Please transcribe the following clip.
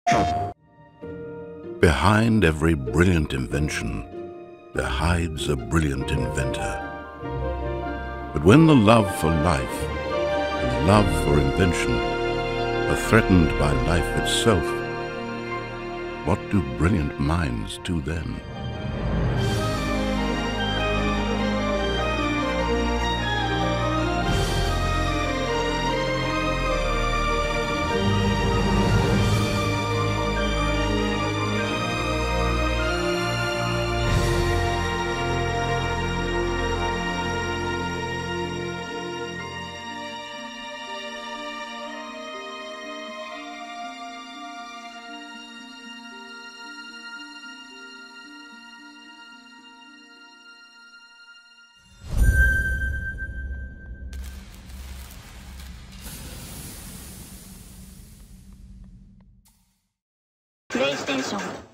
Behind every brilliant invention, there hides a brilliant inventor. But when the love for life and the love for invention are threatened by life itself, what do brilliant minds do then? PlayStation